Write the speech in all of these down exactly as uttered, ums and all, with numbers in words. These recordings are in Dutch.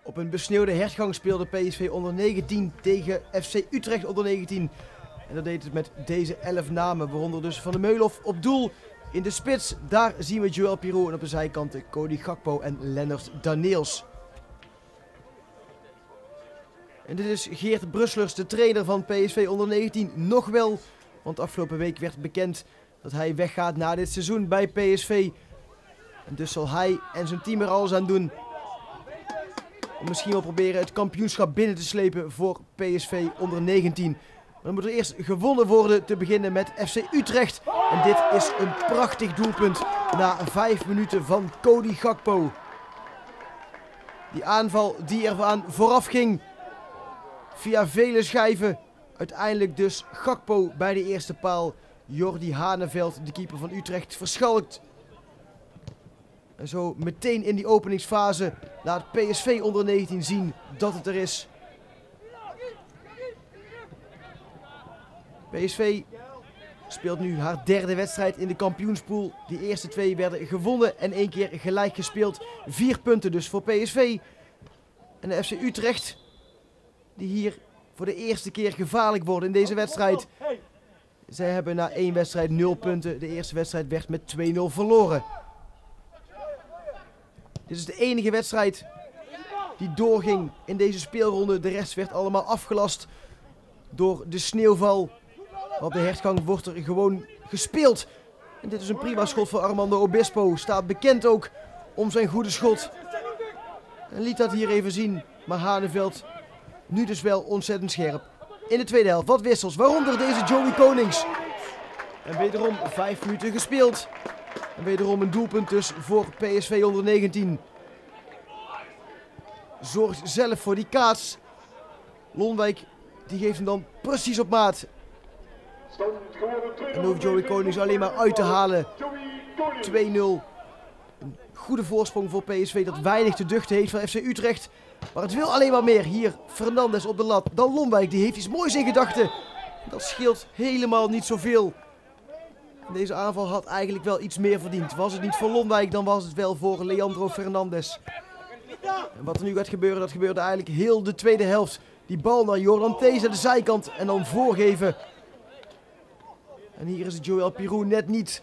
Op een besneeuwde hertgang speelde P S V onder negentien tegen F C Utrecht onder negentien. En dat deed het met deze elf namen, waaronder dus Van der Meulenhof op doel. In de spits, daar zien we Joël Piroe en op de zijkanten Cody Gakpo en Lennart Daneels. En dit is Geert Brusselers, de trainer van P S V onder negentien, nog wel. Want afgelopen week werd bekend dat hij weggaat na dit seizoen bij P S V. En dus zal hij en zijn team er alles aan doen om misschien wel proberen het kampioenschap binnen te slepen voor P S V onder negentien. Maar dan moet er eerst gewonnen worden, te beginnen met F C Utrecht. En dit is een prachtig doelpunt na vijf minuten van Cody Gakpo. Die aanval die eraan vooraf ging via vele schijven. Uiteindelijk dus Gakpo bij de eerste paal. Jordi Haneveld, de keeper van Utrecht, verschalkt. En zo meteen in die openingsfase laat P S V onder negentien zien dat het er is. P S V speelt nu haar derde wedstrijd in de kampioenspool. De eerste twee werden gewonnen en één keer gelijk gespeeld. Vier punten dus voor P S V. En de F C Utrecht, die hier voor de eerste keer gevaarlijk worden in deze wedstrijd. Zij hebben na één wedstrijd nul punten. De eerste wedstrijd werd met twee nul verloren. Dit is de enige wedstrijd die doorging in deze speelronde. De rest werd allemaal afgelast door de sneeuwval. Op de hertgang wordt er gewoon gespeeld. En dit is een prima schot voor Armando Obispo. Staat bekend ook om zijn goede schot. En liet dat hier even zien. Maar Haneveld nu dus wel ontzettend scherp. In de tweede helft wat wissels, waaronder deze Joey Konings. En wederom vijf minuten gespeeld. En wederom een doelpunt dus voor P S V onder negentien. Zorgt zelf voor die kaats. Lonwijk die geeft hem dan precies op maat. En hoeft Joey Konings alleen maar uit te halen. twee nul. Een goede voorsprong voor P S V dat weinig te duchten heeft van F C Utrecht. Maar het wil alleen maar meer. Hier Fernandes op de lat. Dan Lonwijk, die heeft iets moois in gedachten. Dat scheelt helemaal niet zoveel. Deze aanval had eigenlijk wel iets meer verdiend. Was het niet voor Lonwijk, dan was het wel voor Leandro Fernandes. En wat er nu gaat gebeuren, dat gebeurde eigenlijk heel de tweede helft. Die bal naar Jordan Thees aan de zijkant en dan voorgeven. En hier is het Joël Piroe net niet.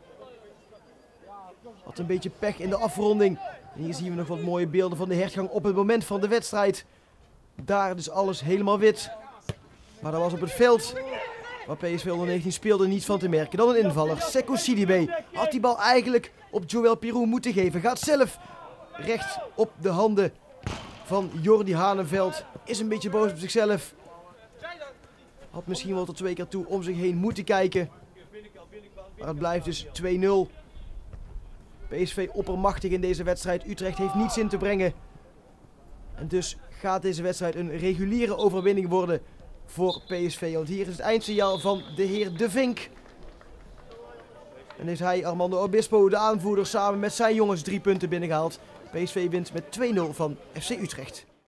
Had een beetje pech in de afronding. En hier zien we nog wat mooie beelden van de hertgang op het moment van de wedstrijd. Daar dus alles helemaal wit. Maar dat was op het veld waar P S V onder negentien speelde niet van te merken. Dan een invaller, Seko Sidibe. Had die bal eigenlijk op Joël Piroe moeten geven. Gaat zelf recht op de handen van Jordi Haneveld. Is een beetje boos op zichzelf. Had misschien wel tot twee keer toe om zich heen moeten kijken. Maar het blijft dus twee nul. P S V oppermachtig in deze wedstrijd. Utrecht heeft niets in te brengen. En dus gaat deze wedstrijd een reguliere overwinning worden voor P S V. Want hier is het eindsignaal van de heer De Vink. En heeft hij, Armando Obispo, de aanvoerder, samen met zijn jongens drie punten binnengehaald. P S V wint met twee nul van F C Utrecht.